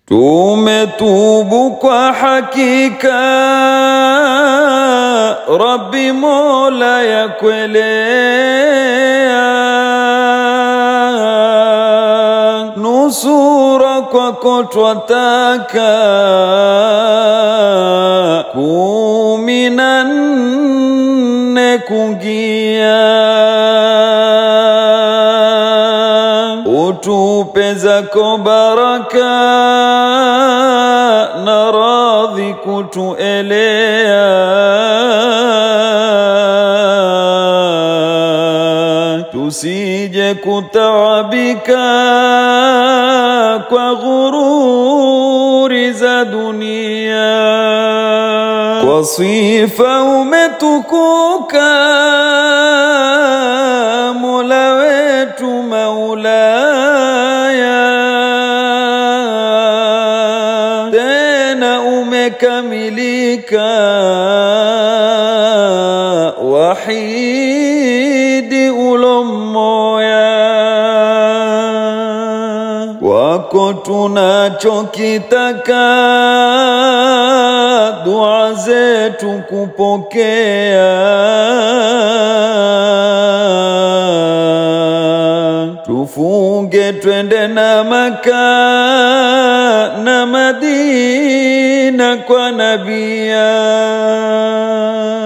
tumetubu kwa hakika, Rabbi Mola ya kwelea, nusura kwako twataka, 14 kungia, utupe zako baraka na radhi kutuelea, tusije kutaabika kwa ghururi za dunia, kwa sifa umetukuka Mola wetu Maulaya, tena umekamilika wahidi ulomoya, kwako tunachokitaka dua zetu kupokea, tufunge twende na Maka na Madina kwa nabia.